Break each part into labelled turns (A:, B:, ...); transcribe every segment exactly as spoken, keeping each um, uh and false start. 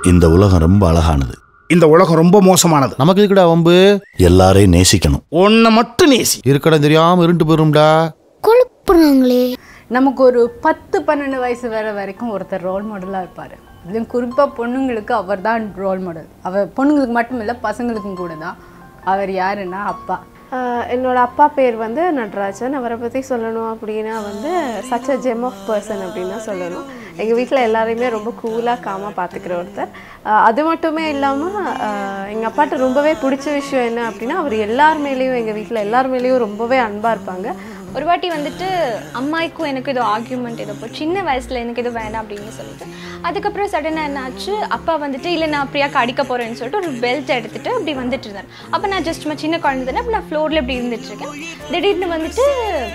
A: இந்த உலகம் ரொம்ப அழகானது,
B: இந்த உலகம் ரொம்ப மோசமானது.
C: நமக்கு இருக்குடா வம்பு.
A: எல்லாரையும் நேசிக்கணும்.
B: ஒன்ன மட்டும் நேசி.
C: இருக்கடா தெரியாம இருண்டு போயிரும்டா.
D: கொழுப்புறாங்களே.
E: நமக்கு ஒரு பத்து பன்னெண்டு வயசு வர வரைக்கும் ஒருத்தர் ரோல் மாடலாக இருப்பார். இதுவும் குறிப்பாக பொண்ணுங்களுக்கு அவர் தான் ரோல் மாடல். அவர் பொண்ணுங்களுக்கு மட்டும் இல்லை, பசங்களுக்கும் கூட தான். அவர் யாருன்னா அப்பா.
F: என்னோட அப்பா பேர் வந்து நடராஜன். அவரை பற்றி சொல்லணும் அப்படின்னா வந்து such a gem of person அப்படின்னு தான் சொல்லணும். எங்கள் வீட்டில் எல்லாரையுமே ரொம்ப கூலாக காமாக பார்த்துக்கிற ஒருத்தர். அது மட்டுமே இல்லாமல் எங்கள் அப்பாட்ட ரொம்பவே பிடிச்ச விஷயம் என்ன அப்படின்னா, அவர் எல்லார் மேலேயும், எங்கள் வீட்டில் எல்லார் மேலேயும் ரொம்பவே அன்பாக இருப்பாங்க.
D: ஒரு வாட்டி வந்துட்டு அம்மாய்க்கும் எனக்கு ஏதோ ஆர்கியூமெண்ட் ஏதோ இப்போ சின்ன வயசில் எனக்கு எதுவும் வேண்டாம் அப்படின்னு சொல்லிட்டு, அதுக்கப்புறம் சடனாக என்னாச்சு, அப்பா வந்துட்டு இல்லை நான் அப்படியாக்க அடிக்க போகிறேன்னு சொல்லிட்டு ஒரு பெல்ட் எடுத்துகிட்டு அப்படி வந்துட்டு இருந்தேன். அப்போ நான் ஜஸ்ட் சின்ன குழந்தை தானே, அப்போ நான் ஃப்ளோரில் இப்படி இருந்துட்டுருக்கேன். திடீர்னு வந்துட்டு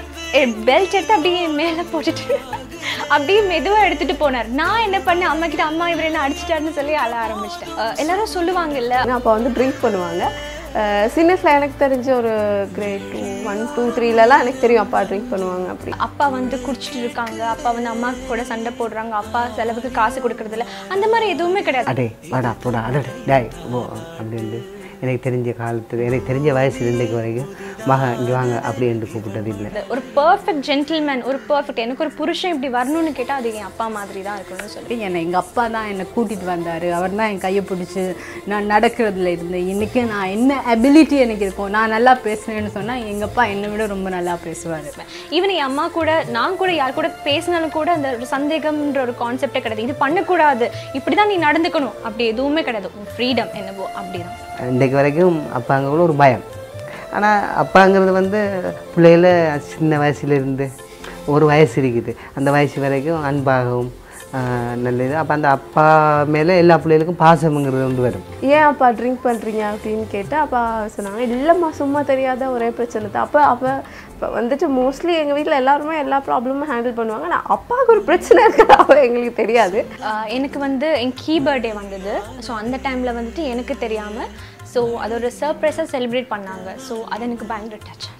D: பெல்ட் எடுத்து அப்படியே மேலே போட்டுட்டு அப்படியே மெதுவாக எடுத்துகிட்டு போனார். நான் என்ன பண்ணேன், அம்மா கிட்ட அம்மா இவர் என்ன அடிச்சிட்டாருன்னு சொல்லி அழ ஆரம்பிச்சிட்டேன். எல்லாரும் சொல்லுவாங்க இல்லை,
F: அப்போ வந்து ட்ரிங்க் பண்ணுவாங்க. சின்னஸில் எனக்கு தெரிஞ்ச ஒரு கிரேட் டூ ஒன் டூ த்ரீலலாம் எனக்கு தெரியும் அப்பா ட்ரிங்க் பண்ணுவாங்க. அப்படி
D: அப்பா வந்து குடிச்சிட்டு இருக்காங்க, அப்பா வந்து அம்மா கூட சண்டை போடுறாங்க, அப்பா செலவுக்கு காசு கொடுக்கறதில்ல, அந்த மாதிரி எதுவுமே கிடையாது.
G: அடே வாடா போடா அடே டாய் ஓ அப்படின்னு எனக்கு தெரிஞ்ச காலத்தில், எனக்கு தெரிஞ்ச வயசு இன்றைக்கு வரைக்கும் மகா இங்கே வாங்க அப்படி என்று கூப்பிட்டது இல்லை.
D: ஒரு பர்ஃபெக்ட் ஜென்டில்மேன், ஒரு பர்ஃபெக்ட் எனக்கு ஒரு புருஷன் இப்படி வரணும்னு கேட்டால் அது என் அப்பா மாதிரி தான் இருக்கணும்னு சொல்லி
E: என்னை எங்கள் அப்பா தான் என்னை கூட்டிகிட்டு வந்தார். அவர் தான் என் கையை பிடிச்சி நான் நடக்கிறதுல இருந்தேன். இன்றைக்கி நான் என்ன அபிலிட்டி எனக்கு இருக்கும், நான் நல்லா பேசுவேன்னு சொன்னால் எங்கள் அப்பா என்னை விட ரொம்ப நல்லா பேசுவார்.
D: ஈவன் என் அம்மா கூட நான் கூட யார் கூட பேசினாலும் கூட அந்த ஒரு சந்தேகம்ன்ற ஒரு கான்செப்டே கிடையாது. இது பண்ணக்கூடாது, இப்படி தான் நீ நடந்துக்கணும், அப்படி எதுவுமே கிடையாது. ஃப்ரீடம் என்னவோ அப்படி தான்.
G: இன்றைக்கு வரைக்கும் அப்பாங்க கூட ஒரு பயம். ஆனால் அப்பாங்கிறது வந்து பிள்ளைகள சின்ன வயசுலேருந்து ஒரு வயசு இருக்குது, அந்த வயசு வரைக்கும் அன்பாகவும் நல்லது. அப்போ அந்த அப்பா மேலே எல்லா பிள்ளைகளுக்கும் பாசம்ங்கிறது வந்து வரும்.
F: ஏன் அப்பா ட்ரிங்க் பண்ணுறீங்க அப்படின்னு கேட்டால் அப்பா சொன்னாங்க, இல்லைம்மா சும்மா தெரியாத ஒரே பிரச்சனை தான். அப்போ அப்போ இப்போ வந்துட்டு மோஸ்ட்லி எங்கள் வீட்டில் எல்லாருமே எல்லா ப்ராப்ளமும் ஹேண்டில் பண்ணுவாங்க. ஆனால் அப்பாவுக்கு ஒரு பிரச்சனை இருக்கிற அப்போ எங்களுக்கு தெரியாது.
D: எனக்கு வந்து என் கீ பர்த்டே வந்தது. ஸோ அந்த டைமில் வந்துட்டு எனக்கு தெரியாமல் ஸோ அது ஒரு சர்ப்ரைஸாக செலிப்ரேட் பண்ணாங்க. ஸோ அது எனக்கு பயங்கர டச்.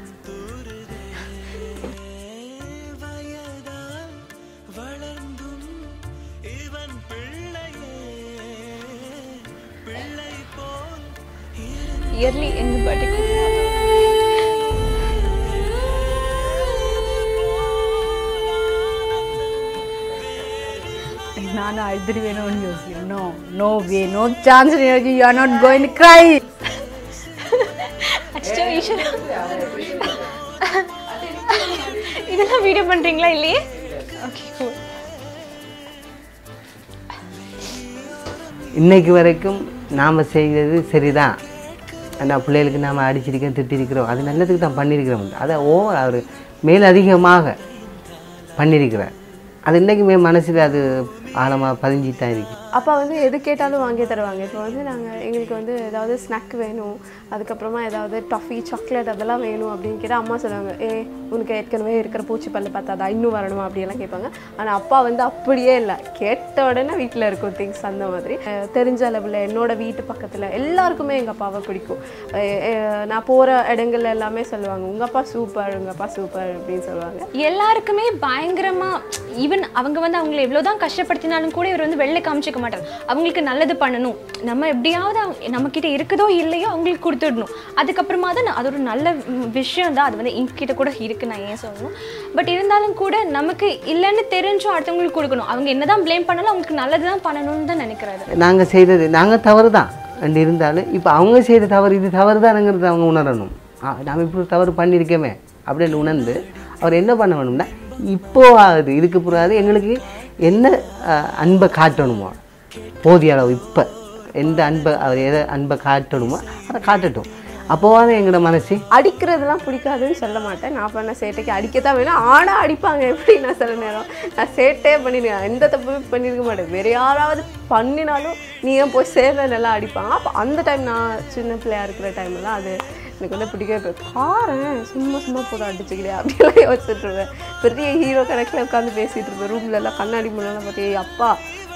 D: இயர்லி எங்கள் பர்த்டே
E: நான் அழுதுருவேணும்னு யோசிக்கிறேன். No no way, no chance, you are not going to cry.
D: அச்சோ ஈஸ்வரா, இதெல்லாம் வீடியோ பண்ணுறீங்களா இல்லையே? Okay cool.
G: இன்னைக்கு வரைக்கும் நாம் செய்கிறது சரிதான். ஆனால் பிள்ளைகளுக்கு நாம் அடிச்சிருக்கோம் திட்டிருக்கிறோம், அது நல்லதுக்கு தான் பண்ணியிருக்கிறோம். அதை ஓவர் அவர் மேல் அதிகமாக பண்ணியிருக்கிறார். அது இன்றைக்குமே மனசில் அது ஆழமாக பதிஞ்சு தான் இருக்குது.
F: அப்பா வந்து எது கேட்டாலும் வாங்கி தருவாங்க. இப்போ வந்து நாங்கள் எங்களுக்கு வந்து ஏதாவது ஸ்நாக் வேணும், அதுக்கப்புறமா ஏதாவது டஃபி சாக்லேட் அதெல்லாம் வேணும் அப்படின்னு கேட்டால் அம்மா சொல்லுவாங்க, ஏ உனக்கு ஏற்கனவே இருக்கிற பூச்சி பல்ல பார்த்தாதா இன்னும் வரணுமா அப்படியெல்லாம் கேட்பாங்க. ஆனால் அப்பா வந்து அப்படியே இல்லை, கேட்ட உடனே வீட்டில் இருக்கும் திங்ஸ். அந்த மாதிரி தெரிஞ்ச அளவில் என்னோடய வீட்டு பக்கத்தில் எல்லாருக்குமே எங்கள் அப்பாவை பிடிக்கும். நான் போகிற இடங்கள்ல எல்லாமே சொல்லுவாங்க, உங்கள் அப்பா சூப்பர், உங்கள் அப்பா சூப்பர் அப்படின்னு சொல்லுவாங்க.
D: எல்லாருக்குமே பயங்கரமாக ஈவன் அவங்க வந்து அவங்களை எவ்வளோதான் கஷ்டப்படுத்தினாலும் கூட இவர் வந்து வெளில காமிச்சிக்க மாட்டார். அவங்களுக்கு நல்லது பண்ணணும், நம்ம எப்படியாவது நம்மக்கிட்ட இருக்குதோ இல்லையோ அவங்களுக்கு கொடுத்துடணும். அதுக்கப்புறமா தான் அது ஒரு நல்ல விஷயம் தான். அது வந்து எங்ககிட்ட கூட இருக்குது, நான் ஏன் சொல்லணும். பட் இருந்தாலும் கூட நமக்கு இல்லைன்னு தெரிஞ்சும் அடுத்தவங்களுக்கு கொடுக்கணும். அவங்க என்ன தான் ப்ளேம் பண்ணாலும் அவங்களுக்கு நல்லது தான் பண்ணணும்னு தான் நினைக்கிறாரு.
G: நாங்கள் செய்தது நாங்கள் தவறு தான் ரெண்டு இருந்தாலும் இப்போ அவங்க செய்த தவறு இது தவறு தானுங்கிறது அவங்க உணரணும். நாம் இப்படி தவறு பண்ணியிருக்கோமே அப்படின்னு உணர்ந்து அவர் என்ன பண்ண வேணும்னா, இப்போ ஆகுது இதுக்கு புறாது எங்களுக்கு என்ன அன்பை காட்டணுமோ போதிய அளவு, இப்போ எந்த அன்பை அவர் எதை அன்பை காட்டணுமோ அதை காட்டட்டும். அப்போவாது எங்களோட மனசு
F: அடிக்கிறதுலாம் பிடிக்காதுன்னு சொல்ல மாட்டேன். நான் பண்ண சேட்டைக்கு அடிக்கத்தான் வேணும், ஆனால் அடிப்பாங்க. எப்படி நான் சில நேரம் நான் சேட்டே பண்ணிடுவேன், எந்த தப்புமே பண்ணியிருக்க மாட்டேன். வேறு யாராவது பண்ணினாலும் நீ ஏன் போய் சேர்ற நல்லா அடிப்பாங்க. அப்போ அந்த டைம் நான் சின்ன பிள்ளையாக இருக்கிற டைம்லாம் அது எனக்கு வந்து பிடிக்கவே போய் பாரு சும்மா சும்மா போட அடிச்சுக்கிட்டே அப்படியெல்லாம் யோசிச்சுட்ருவேன். பெரிய ஹீரோ கணக்கில் உட்காந்து பேசிகிட்டு இருப்பேன். ரூம்ல எல்லாம் கண்ணாடி முன்னெல்லாம் பார்த்து அப்பா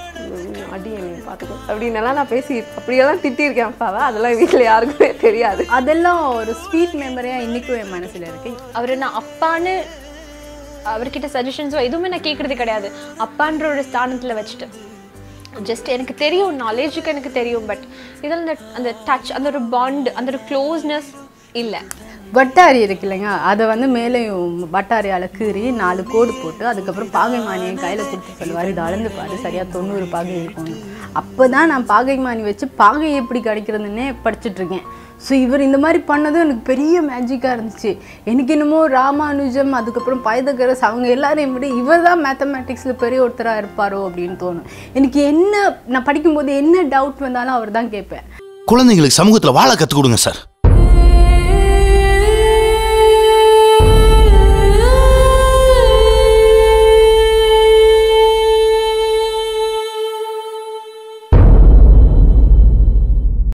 F: அடி என்னை பார்த்துக்கோ அப்படின்னெல்லாம் நான் பேசி அப்படியெல்லாம் திட்டியிருக்கேன் அப்பாவை. அதெல்லாம் வீட்டில் யாருக்குமே தெரியாது.
E: அதெல்லாம் ஒரு ஸ்வீட் மெமரியாக இன்றைக்கும் என் மனசில் இருக்குது.
D: அவர் நான் அப்பான்னு அவர்கிட்ட சஜஷன்ஸோ எதுவுமே நான் கேட்குறது கிடையாது. அப்பான்ற ஒரு ஸ்தானத்தில் வச்சுட்டு ஜஸ்ட் எனக்கு தெரியும், நாலேஜுக்கு எனக்கு தெரியும், பட் இதில் அந்த அந்த டச், அந்த ஒரு பாண்ட், அந்த ஒரு க்ளோஸ்னஸ் இல்லை.
E: வட்டாரி இருக்கு இல்லைங்க, அதை வந்து மேலேயும் வட்டாரியால் கீறி நாலு கோடு போட்டு அதுக்கப்புறம் பாகைமானியை கையில் கொடுத்து சொல்லுவார், இது அளந்து பாரு சரியாக தொண்ணூறு பாகை இருக்கும்னு. அப்போ தான் நான் பாகைமானி வச்சு பாகை எப்படி கிடைக்கிறதுன்னே படிச்சுட்ருக்கேன். ஸோ இவர் இந்த மாதிரி பண்ணதும் எனக்கு பெரிய மேஜிக்காக இருந்துச்சு. எனக்கு என்னமோ ராமானுஜம் அதுக்கப்புறம் பைதகரஸ் அவங்க எல்லாரையும் விட இவர் தான் மேத்தமேட்டிக்ஸில் பெரிய ஒருத்தராக இருப்பாரோ அப்படின்னு தோணும். எனக்கு என்ன நான் படிக்கும்போது என்ன டவுட் வந்தாலும் அவர் தான் கேட்பேன்.
A: குழந்தைங்களுக்கு சமூகத்தில் வாழ கற்றுக் கொடுங்க சார்.